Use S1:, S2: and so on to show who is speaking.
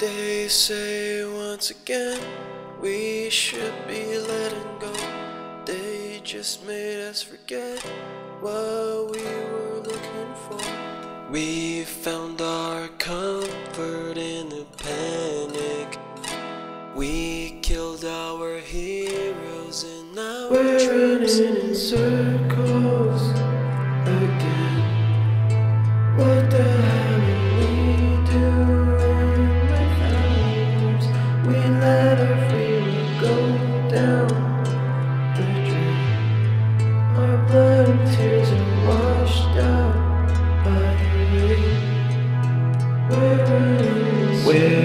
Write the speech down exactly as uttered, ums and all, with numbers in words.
S1: They say once again we should be letting go. They just made us forget what we were looking for. We found our comfort in the panic. We killed our heroes and now we're running in circles again. What the hell are we doing with our lives? We let our free will go down the drain. Our blood and tears are washed out by the rain. We're running in circles.